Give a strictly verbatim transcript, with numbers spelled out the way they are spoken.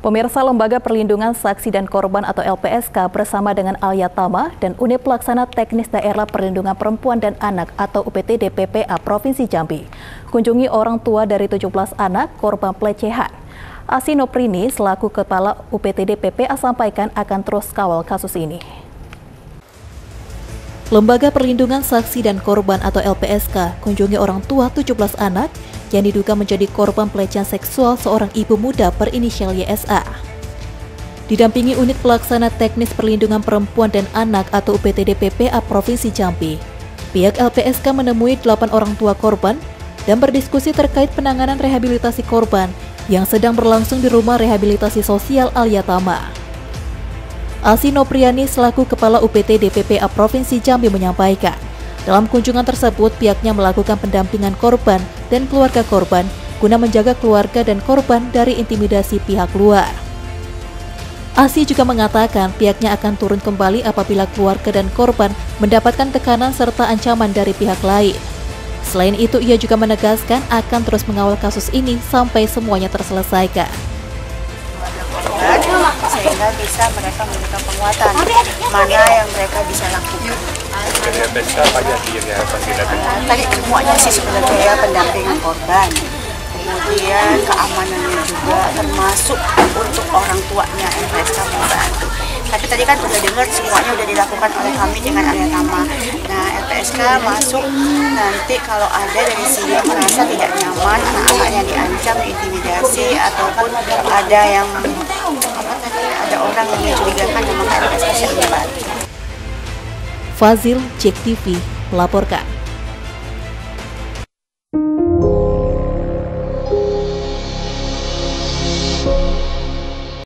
Pemirsa, Lembaga Perlindungan Saksi dan Korban atau L P S K bersama dengan Alia Tama dan Unit Pelaksana Teknis Daerah Perlindungan Perempuan dan Anak atau U P T D P P A Provinsi Jambi kunjungi orang tua dari tujuh belas anak korban pelecehan. Asi Noprini selaku Kepala U P T D P P A sampaikan akan terus kawal kasus ini. Lembaga Perlindungan Saksi dan Korban atau L P S K kunjungi orang tua tujuh belas anak yang diduga menjadi korban pelecehan seksual seorang ibu muda berinisial Y S A. Didampingi Unit Pelaksana Teknis Perlindungan Perempuan dan Anak atau U P T D P P A Provinsi Jambi, pihak L P S K menemui delapan orang tua korban dan berdiskusi terkait penanganan rehabilitasi korban yang sedang berlangsung di Rumah Rehabilitasi Sosial Alia Tama. Asi Nopriani selaku Kepala U P T D P P A Provinsi Jambi menyampaikan, dalam kunjungan tersebut pihaknya melakukan pendampingan korban dan keluarga korban guna menjaga keluarga dan korban dari intimidasi pihak luar. Asi juga mengatakan pihaknya akan turun kembali apabila keluarga dan korban mendapatkan tekanan serta ancaman dari pihak lain. Selain itu, ia juga menegaskan akan terus mengawal kasus ini sampai semuanya terselesaikan. Sehingga bisa mereka memberikan penguatan mana yang mereka bisa lakukan. Tadi semuanya sih sebenarnya ya, pendampingan korban, kemudian keamanannya juga termasuk untuk orang tuanya L P S K membantu. Tapi tadi kan udah dengar semuanya udah dilakukan oleh kami dengan Alia Tama. Nah, L P S K masuk nanti kalau ada dari sini merasa tidak nyaman, anak-anaknya diancam, diintimidasi ataupun ada yang apa tadi ada orang yang mencurigakan dengan L P S K siap membantu. Fazil, Cek T V, melaporkan.